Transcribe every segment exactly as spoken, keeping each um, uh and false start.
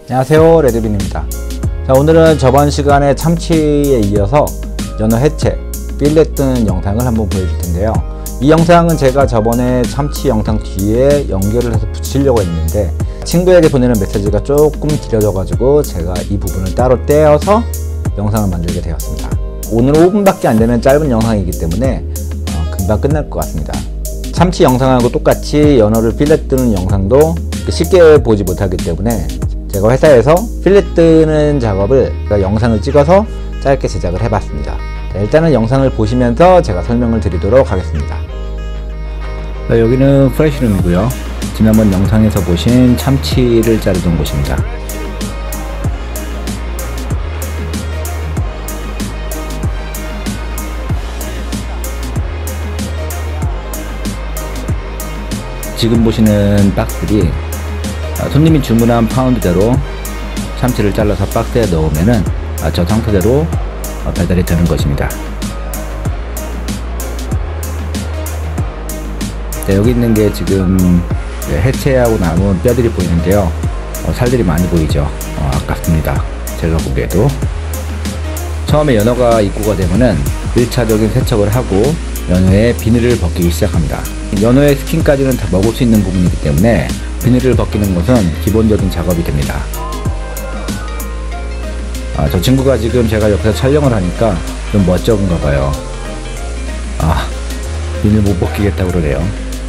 안녕하세요, 레드빈입니다. 자, 오늘은 저번 시간에 참치에 이어서 연어 해체, 필렛 뜨는 영상을 한번 보여줄 텐데요. 이 영상은 제가 저번에 참치 영상 뒤에 연결을 해서 붙이려고 했는데 친구에게 보내는 메시지가 조금 길어져 가지고 제가 이 부분을 따로 떼어서 영상을 만들게 되었습니다. 오늘 오 분밖에 안 되는 짧은 영상이기 때문에 어, 금방 끝날 것 같습니다. 참치 영상하고 똑같이 연어를 필렛 뜨는 영상도 쉽게 보지 못하기 때문에 제가 회사에서 필렛 뜨는 작업을 영상을 찍어서 짧게 제작을 해봤습니다. 자, 일단은 영상을 보시면서 제가 설명을 드리도록 하겠습니다. 자, 여기는 프레시룸이고요. 지난번 영상에서 보신 참치를 자르던 곳입니다. 지금 보시는 박스들이 손님이 주문한 파운드대로 참치를 잘라서 박스에 넣으면은 저 상태대로 배달이 되는 것입니다. 네, 여기 있는 게 지금 해체하고 남은 뼈들이 보이는데요. 어, 살들이 많이 보이죠. 어, 아깝습니다. 제가 보기에도. 처음에 연어가 입고가 되면은 일 차적인 세척을 하고 연어의 비늘을 벗기기 시작합니다. 연어의 스킨까지는 다 먹을 수 있는 부분이기 때문에 비늘을 벗기는 것은 기본적인 작업이 됩니다. 아, 저 친구가 지금 제가 옆에서 촬영을 하니까 좀 멋쩍은가 봐요. 아, 비늘 못 벗기겠다고 그러네요.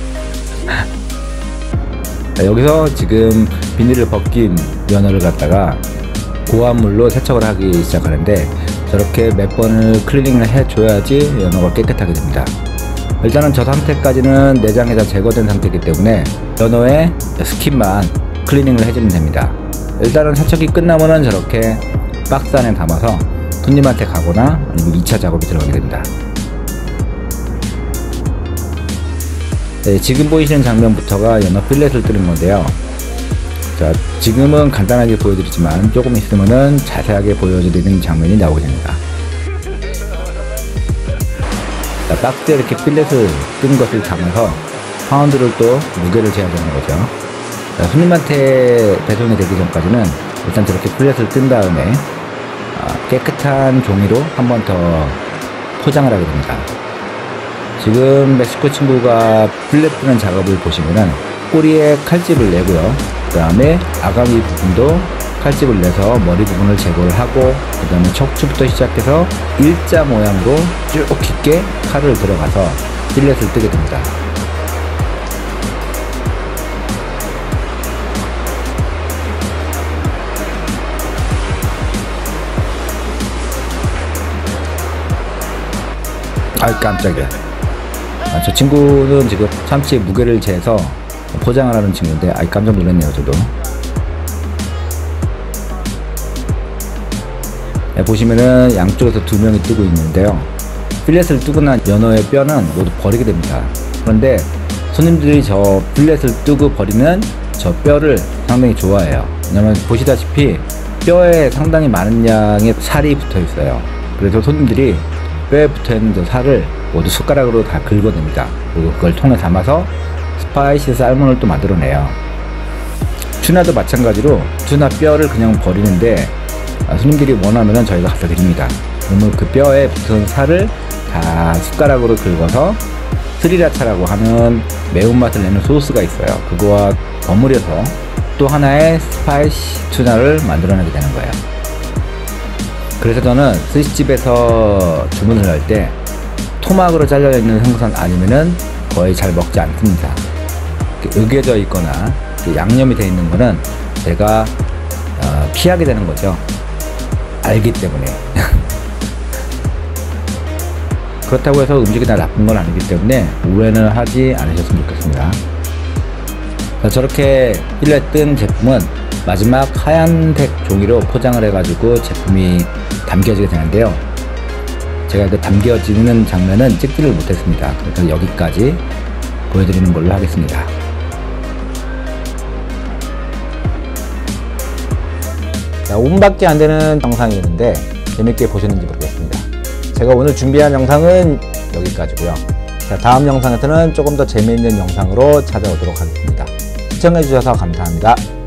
자, 여기서 지금 비닐을 벗긴 연어를 갖다가 고압물로 세척을 하기 시작하는데 저렇게 몇 번을 클리닝을 해줘야지 연어가 깨끗하게 됩니다. 일단은 저 상태까지는 내장이 다 제거된 상태이기 때문에 연어의 스킨만 클리닝을 해주면 됩니다. 일단은 세척이 끝나면은 저렇게 박스 안에 담아서 손님한테 가거나 아니면 이 차 작업이 들어가게 됩니다. 네, 지금 보이시는 장면부터가 연어 필렛을 뜨는 건데요. 자, 지금은 간단하게 보여드리지만 조금 있으면은 자세하게 보여드리는 장면이 나오게 됩니다. 자, 박스에 이렇게 필렛을 뜬 것을 담아서 파운드를 또 무게를 재야 되는 거죠. 자, 손님한테 배송이 되기 전까지는 일단 저렇게 필렛을 뜬 다음에 아, 깨끗한 종이로 한 번 더 포장을 하게 됩니다. 지금 멕시코 친구가 필렛 뜨는 작업을 보시면은 꼬리에 칼집을 내고요. 그 다음에 아가미 부분도 칼집을 내서 머리 부분을 제거를 하고 그 다음에 척추부터 시작해서 일자 모양으로 쭉 깊게 칼을 들어가서 필렛을 뜨게 됩니다. 아이 깜짝이야. 아, 저 친구는 지금 참치의 무게를 재서 포장을 하는 친구인데 아이 깜짝 놀랐네요. 저도. 네, 보시면은 양쪽에서 두 명이 뜨고 있는데요. 필렛을 뜨고 난 연어의 뼈는 모두 버리게 됩니다. 그런데 손님들이 저 필렛을 뜨고 버리는 저 뼈를 상당히 좋아해요. 왜냐면 보시다시피 뼈에 상당히 많은 양의 살이 붙어 있어요. 그래서 손님들이 뼈에 붙어 있는 저 살을 모두 숟가락으로 다 긁어냅니다. 그리고 그걸 통에 담아서 스파이시 살몬을 또 만들어내요. 튜나도 마찬가지로 튜나 뼈를 그냥 버리는데 아, 손님들이 원하면은 저희가 갖다 드립니다. 그러면 그 뼈에 붙은 살을 다 숟가락으로 긁어서 스리라차라고 하는 매운맛을 내는 소스가 있어요. 그거와 버무려서 또 하나의 스파이시 튜나를 만들어내게 되는 거예요. 그래서 저는 스시집에서 주문을 할 때 토막으로 잘려있는 생선 아니면은 거의 잘 먹지 않습니다. 으개져 있거나 양념이 되어 있는 거는 제가 어, 피하게 되는 거죠. 알기 때문에. 그렇다고 해서 음식이 다 나쁜 건 아니기 때문에 오해는 하지 않으셨으면 좋겠습니다. 자, 저렇게 필렛 뜬 제품은 마지막 하얀색 종이로 포장을 해가지고 제품이 담겨지게 되는데요. 제가 그 담겨지는 장면은 찍지를 못했습니다. 그래서 여기까지 보여드리는 걸로 하겠습니다. 자, 오 분밖에 안 되는 영상이었는데 재밌게 보셨는지 모르겠습니다. 제가 오늘 준비한 영상은 여기까지고요. 자, 다음 영상에서는 조금 더 재미있는 영상으로 찾아오도록 하겠습니다. 시청해주셔서 감사합니다.